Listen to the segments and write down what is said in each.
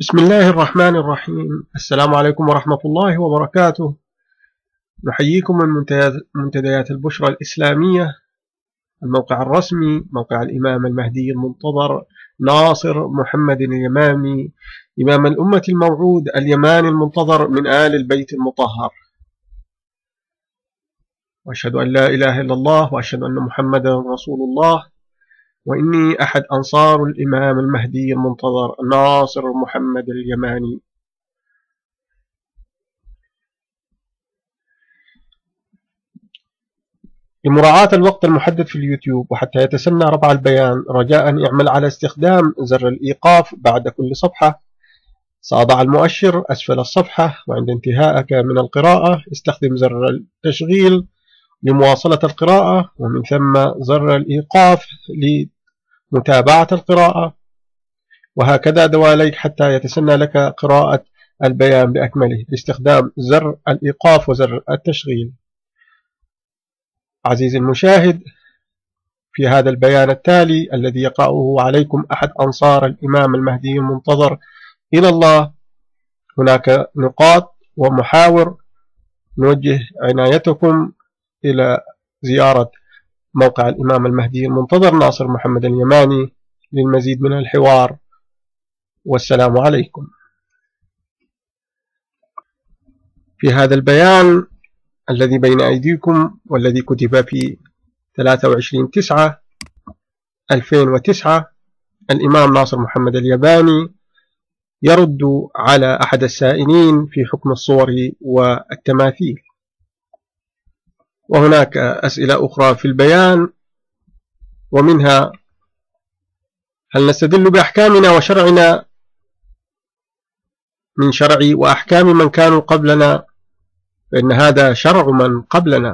بسم الله الرحمن الرحيم. السلام عليكم ورحمة الله وبركاته. نحييكم من منتديات البشرى الإسلامية، الموقع الرسمي موقع الإمام المهدي المنتظر ناصر محمد اليماني، إمام الأمة الموعود اليماني المنتظر من آل البيت المطهر. وأشهد أن لا إله إلا الله وأشهد أن محمدا رسول الله، وإني أحد أنصار الإمام المهدي المنتظر ناصر محمد اليماني. لمراعاة الوقت المحدد في اليوتيوب وحتى يتسنى ربع البيان، رجاء اعمل على استخدام زر الإيقاف بعد كل صفحة. سأضع المؤشر أسفل الصفحة، وعند انتهائك من القراءة استخدم زر التشغيل لمواصلة القراءة، ومن ثم زر الإيقاف لمتابعة القراءة، وهكذا دواليك حتى يتسنى لك قراءة البيان بأكمله باستخدام زر الإيقاف وزر التشغيل. عزيزي المشاهد، في هذا البيان التالي الذي يقرأه عليكم أحد أنصار الإمام المهدي المنتظر إلى الله، هناك نقاط ومحاور نوجه عنايتكم إلى زيارة موقع الإمام المهدي المنتظر ناصر محمد اليماني للمزيد من الحوار. والسلام عليكم. في هذا البيان الذي بين أيديكم والذي كتب في 23/9/2009، الإمام ناصر محمد اليماني يرد على أحد السائلين في حكم الصور والتماثيل. وهناك أسئلة أخرى في البيان، ومنها: هل نستدل بأحكامنا وشرعنا من شرع وأحكام من كانوا قبلنا؟ فإن هذا شرع من قبلنا.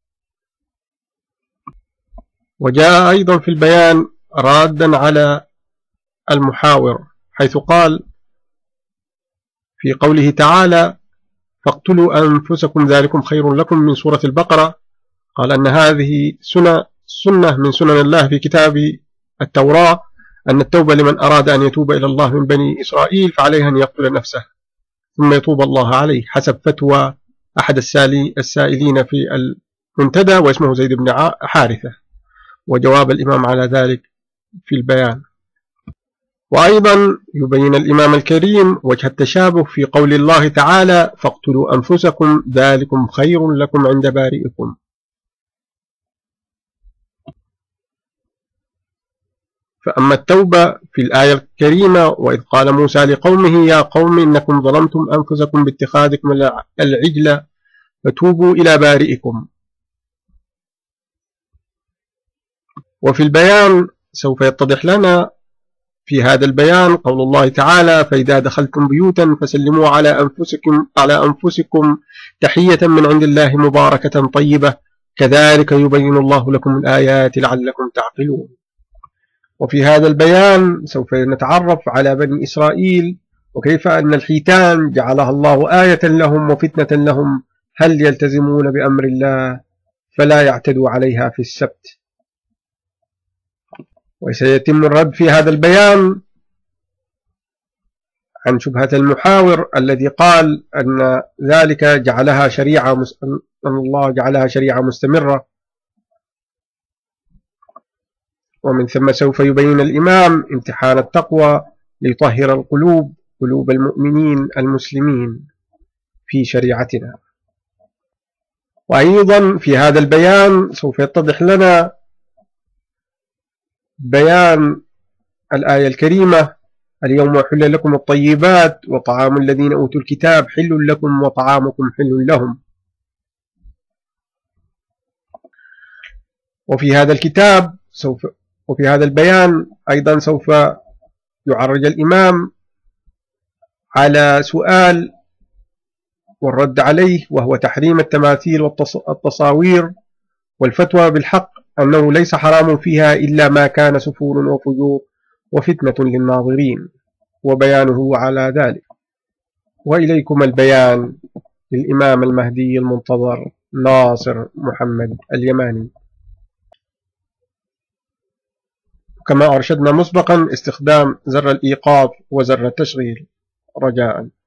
وجاء أيضا في البيان رادا على المحاور، حيث قال في قوله تعالى: فاقتلوا أنفسكم ذلكم خير لكم، من سورة البقرة، قال أن هذه سنة من سنن الله في كتاب التوراة، أن التوبة لمن أراد أن يتوب إلى الله من بني إسرائيل فعليه أن يقتل نفسه ثم يتوب الله عليه، حسب فتوى أحد السائلين في المنتدى واسمه زيد بن حارثة، وجواب الإمام على ذلك في البيان. وأيضا يبين الإمام الكريم وجه التشابه في قول الله تعالى: فاقتلوا أنفسكم ذلكم خير لكم عند بارئكم. فأما التوبة في الآية الكريمة: وإذ قال موسى لقومه يا قوم إنكم ظلمتم أنفسكم باتخاذكم العجل فتوبوا إلى بارئكم. وفي البيان سوف يتضح لنا في هذا البيان قول الله تعالى: فإذا دخلتم بيوتا فسلموا على أنفسكم تحية من عند الله مباركة طيبة كذلك يبين الله لكم الآيات لعلكم تعقلون. وفي هذا البيان سوف نتعرف على بني إسرائيل، وكيف أن الحيتان جعلها الله آية لهم وفتنة لهم، هل يلتزمون بأمر الله فلا يعتدوا عليها في السبت. وسيتم الرد في هذا البيان عن شبهة المحاور الذي قال أن ذلك جعلها شريعة، أن الله جعلها شريعة مستمرة. ومن ثم سوف يبين الإمام امتحان التقوى ليطهر قلوب المؤمنين المسلمين في شريعتنا. وأيضا في هذا البيان سوف يتضح لنا بيان الآية الكريمة: اليوم أحل لكم الطيبات وطعام الذين أوتوا الكتاب حل لكم وطعامكم حل لهم. وفي هذا البيان أيضا سوف يعرج الإمام على سؤال والرد عليه، وهو تحريم التماثيل والتصاوير، والفتوى بالحق أنه ليس حرام فيها إلا ما كان سفور وفجور وفتنة للناظرين، وبيانه على ذلك. وإليكم البيان للإمام المهدي المنتظر ناصر محمد اليماني. كما أرشدنا مسبقا، استخدام زر الإيقاف وزر التشغيل. رجاء.